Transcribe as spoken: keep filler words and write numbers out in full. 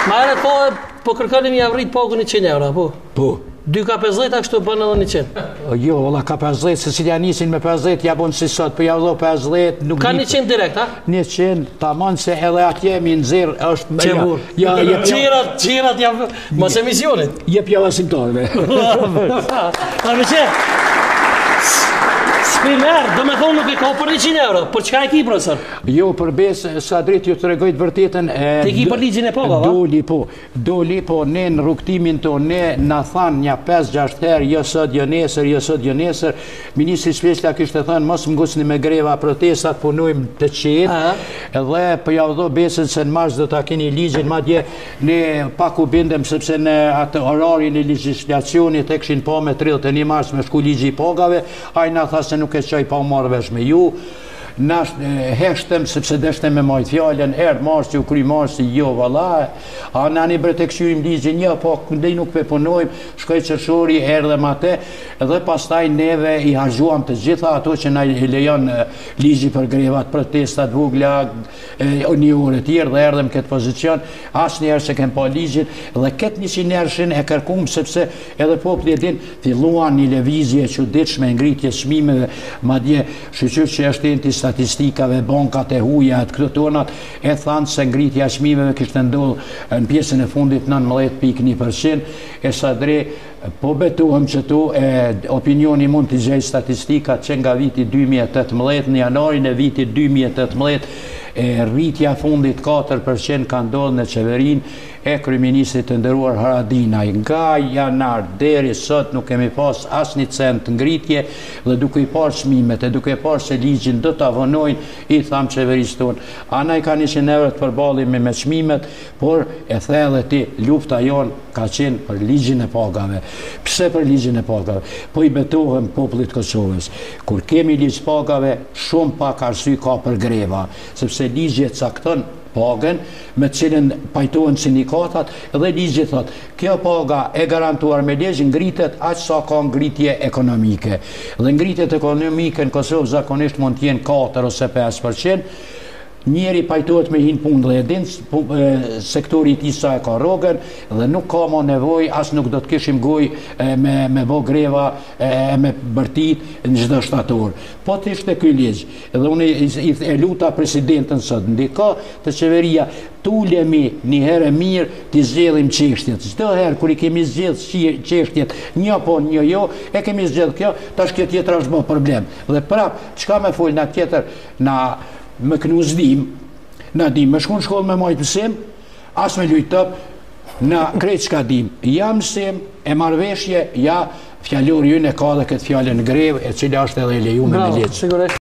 Ma herët po, po kërkoni një avrit pagën një qind euro, po? Po. dy ka pesëdhjetë, kështu bën edhe një qind. Jo, valla ka pesëdhjetë, se si ja nisin me pesëdhjetë, ja bon si sot, po ja vëllo pesëdhjetë, nuk Ka di- një qind direkt, ha? një qind, tamam se edhe atje mi nxirr është Qemur. Ja, ja, jep Qirat, qirat jam mos emisionit. jep java simptomeve. A me që? S'pi merë, do me thonë nuk e ka për një qind euro. Për çka e ki, profesor? Jo, për besë, sa drejt ju të regoj të vërtetën... Ti ki për ligjin e pagave, va? Doli, po. Doli, po, ne në rrugtimin të ne, na thanë një pesë gjashtë herë, jo sot, jo nesër, jo sot, jo nesër. Ministri Shpeshla kishte thënë, mos më ngusni me greva protestat, punojmë të qetë. Edhe për ja vdo besën se në mars do ta keni ligjin, madje ne pak u bindem sepse në atë orarin e legjislacionit e kishin pa me tridhjetë e një mars me shku ligji i pagave, ai na tha se nuk e qoj pa marrë vesh me ju. Na heshtem sepse deshtem me majt fjallën, erë marsi, u kry marsi, jo, valla, a na një bre të këshyrim ligjin, jo, po, këndej nuk pe punojmë, shkoj qërshori, erë dhe mate, edhe pastaj neve i hargjuam të gjitha ato që na i lejon ligji për grevat, protestat, vugla, një orë tjerë, dhe erdhem këtë pozicion, asë njerë se kem pa ligjin, dhe këtë një si njerëshin e kërkum, sepse edhe popli e din, filluan një levizje që ditshme ngritje çmimeve, madje shqyqyr që është enti statistikave, bankat e huja, të këto tonat, e thanë se ngritja çmimeve kishte ndodhur në pjesën e fundit nëntëmbëdhjetë pikë një përqind, e sa dre po betohem që tu e, opinioni mund të gjej statistikat që nga viti dy mijë e tetëmbëdhjetë, në janarin e vitit dy mijë e tetëmbëdhjetë, e rritja fundit katër përqind ka ndodhur në qeverin e kryeministit të nderuar Haradinaj. Nga janar deri sot nuk kemi pas asnjë cent ngritje, dhe duke i parë çmimet e duke i parë se ligjin do ta vonojnë, i tham qeverisë tonë, ana i ka njëqind euro të përballemi me çmimet, por e the edhe ti, lufta jonë ka qenë për ligjin e pagave. Pse për ligjin e pagave? Po i betohem popullit Kosovës. Kur kemi ligj pagave, shumë pak arsye ka për greva, sepse ligji e cakton pagën me cilën pajtohen sindikatat, dhe ligji thot, kjo paga e garantuar me ligj ngritet aq sa ka ngritje ekonomike. Dhe ngritjet ekonomike në Kosovë zakonisht mund të jenë katër ose pesë përqind. Njeri pajtohet me hinë punë dhe edin, sektori i tij sa e ka rrogën, dhe nuk ka më nevojë, as nuk do të kishim gojë me, me bo greva e me bërtit në çdo shtator. Po të ishte ky ligj, dhe unë i, i, e luta presidentën sot, ndika të qeveria, tulemi një herë mirë të zgjedhim çështjet. Çdo herë kur i kemi zgjedh çështjet, një po një jo, e kemi zgjedh kjo, tash kjo tjetër është bë problem. Dhe prap, çka më fol na tjetër na me kënu zdim, na dim me shku në shkollë me majtë mësim, as me lujtë top, na krejtë çka dim. Ja mësim, e marveshje, ja fjallori ju në ka dhe këtë fjallën grevë, e cila është edhe lejume me leqë.